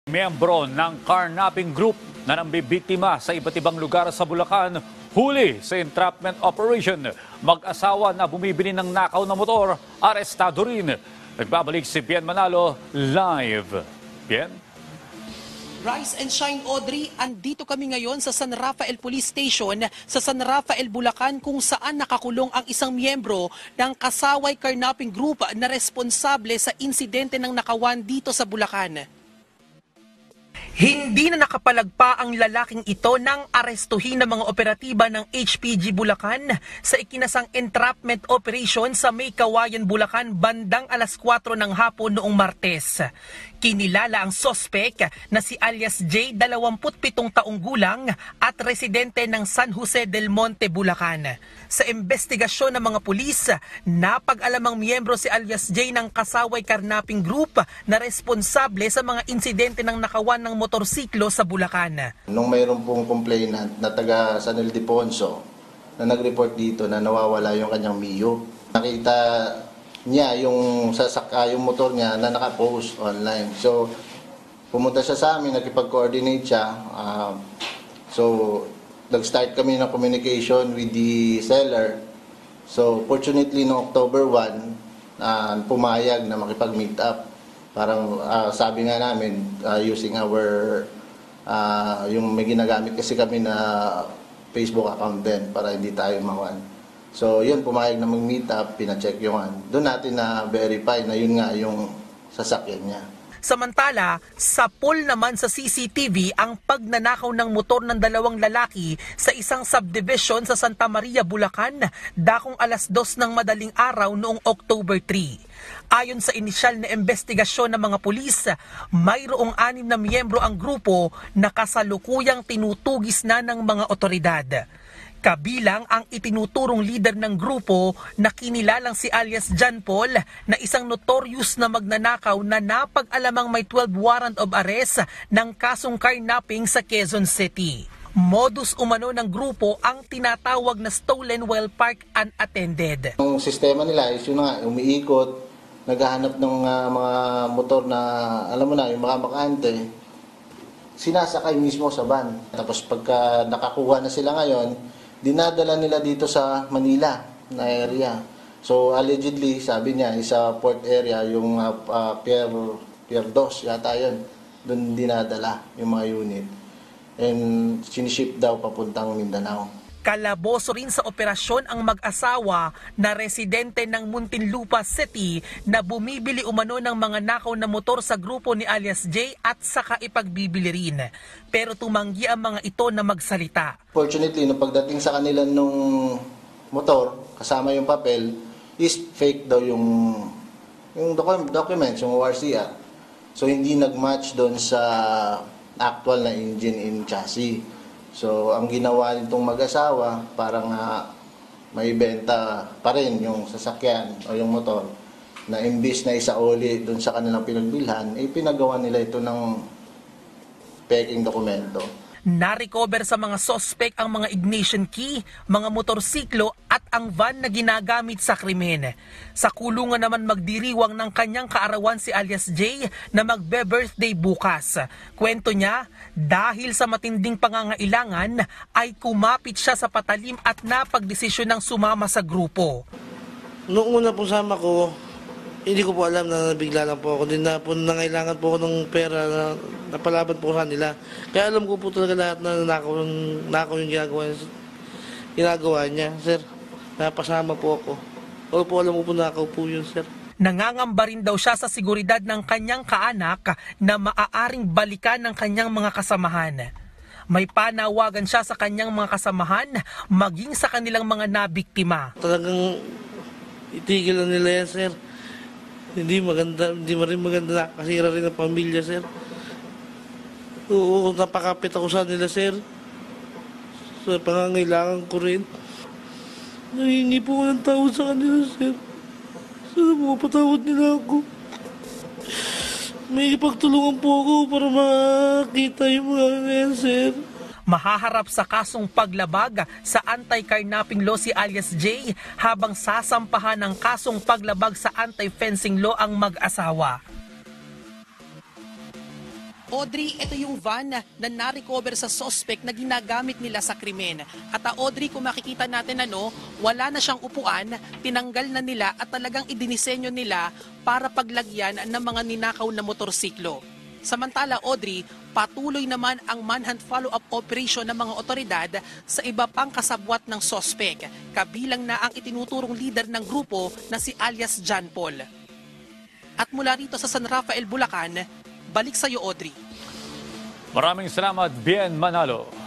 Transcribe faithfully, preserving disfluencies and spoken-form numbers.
Miyembro ng carnapping group na nambibiktima sa iba't ibang lugar sa Bulacan, huli sa entrapment operation. Mag-asawa na bumibili ng nakaw na motor, arestado rin. Nagbabalik si Bien Manalo live. Bien? Rise and shine, Audrey. Andito kami ngayon sa San Rafael Police Station sa San Rafael, Bulacan, kung saan nakakulong ang isang miyembro ng Kasaway Carnapping Group na responsable sa insidente ng nakawan dito sa Bulacan. Hindi na nakapalagpa ang lalaking ito nang arestuhin ng mga operatiba ng H P G Bulacan sa ikinasang entrapment operation sa May Kawayan, Bulacan bandang alas kwatro ng hapon noong Martes. Kinilala ang sospek na si alias J, dalawampu't pitong taong gulang at residente ng San Jose del Monte, Bulacan. Sa investigasyon ng mga pulis, napag-alamang miyembro si alias J ng Kasaway Carnapping Group na responsable sa mga insidente ng nakawan ng motorsiklo sa Bulacan. Nung mayroon pong complainant na taga San Ildefonso na nag-report dito na nawawala yung kanyang Mio, nakita niya yung sasaka, yung motor niya na nakapost online. So, pumunta siya sa amin, nakipag-coordinate siya. Uh, so, nag-start kami ng communication with the seller. So, fortunately, no October first, uh, pumayag na makipag-meet up. Parang uh, sabi nga namin, uh, using our, uh, yung may ginagamit kasi kami na Facebook account din para hindi tayo mawan. So, yun, pumayag na mag-meet up, pina-check yung an. Doon natin na-verify na yun nga yung sasakyan niya. Samantala, sa pool naman sa C C T V ang pagnanakaw ng motor ng dalawang lalaki sa isang subdivision sa Santa Maria, Bulacan, dakong alas dos ng madaling araw noong October third. Ayon sa inisyal na investigasyon ng mga pulis, mayroong anim na miyembro ang grupo na kasalukuyang tinutugis na ng mga otoridad. Kabilang ang itinuturong leader ng grupo na kinilalang si alias John Paul na isang notorious na magnanakaw na napag-alamang may twelve warrant of arrest ng kasong carnapping sa Quezon City. Modus umano ng grupo ang tinatawag na stolen while parked unattended. Ang sistema nila is yun nga, umiikot, naghahanap ng uh, mga motor na, alam mo na, yung mga makante, sinasakay mismo sa van. Tapos pagka nakakuha na sila ngayon, dinadala nila dito sa Manila na area. So allegedly, sabi niya, isa port area, yung uh, uh, Pier, Pier dos, yata yun. Doon dinadala yung mga unit. And siniship daw papuntang Mindanao. Kalaboso rin sa operasyon ang mag-asawa na residente ng Muntinlupa City na bumibili umano ng mga nakaw na motor sa grupo ni alias J at saka ipagbibili rin. Pero tumanggi ang mga ito na magsalita. Fortunately, nung pagdating sa kanila nung motor, kasama yung papel, is fake daw yung, yung documents, yung O R C R. So hindi nag-match doon sa actual na engine in chassis. So, ang ginawa nitong mag-asawa, parang uh, may benta pa rin yung sasakyan o yung motor na imbis na isauli doon sa kanilang pinagbilhan, eh pinagawa nila ito ng peking dokumento. Na-recover sa mga suspect ang mga ignition key, mga motorsiklo at ang van na ginagamit sa krimen. Sa kulungan naman magdiriwang ng kanyang kaarawan si alias J na magbe-birthday bukas. Kwento niya, dahil sa matinding pangangailangan ay kumapit siya sa patalim at napagdesisyon ng sumama sa grupo. Noong una po sama ko, hindi ko po alam na nabigla lang po ako. Din na po nangailangan po ako ng pera na napalaban po sa nila. Kaya alam ko po talaga lahat na nakaw, nakaw yung ginagawa, ginagawa niya, sir. Napasama po ako. O po alam ko po nakaw po yun, sir. Nangangamba rin daw siya sa seguridad ng kanyang kaanak na maaaring balikan ng kanyang mga kasamahan. May panawagan siya sa kanyang mga kasamahan maging sa kanilang mga nabiktima. Talagang itigil na nila yan, sir. Hindi maganda, hindi rin maganda, nakasira rin ang pamilya, sir. Oo, napakapit ako sa nila, sir. Sa pangangailangan ko rin. Nahingi po ko ng tawad sa kanila, sir. Sana mga patawad nila ako. May ipagtulungan po ako para makita yung mga ngayon, sir. Mahaharap sa kasong paglabag sa anti-carnapping law si alias J habang sasampahan ng kasong paglabag sa anti-fencing law ang mag-asawa. Audrey, ito yung van na na-recover sa suspect na ginagamit nila sa krimen. At uh, Audrey, kung makikita natin ano, wala na siyang upuan, tinanggal na nila at talagang idinisenyo nila para paglagyan ng mga ninakaw na motorsiklo. Samantala, Audrey, patuloy naman ang manhunt follow-up operation ng mga otoridad sa iba pang kasabwat ng sospek, kabilang na ang itinuturong leader ng grupo na si alias John Paul. At mula rito sa San Rafael, Bulacan, balik sa iyo, Audrey. Maraming salamat, Bien Manalo.